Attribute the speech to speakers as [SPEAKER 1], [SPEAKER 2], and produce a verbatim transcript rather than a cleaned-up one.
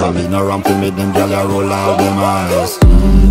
[SPEAKER 1] Me no ramp to make them gyal a roll out them eyes. mm.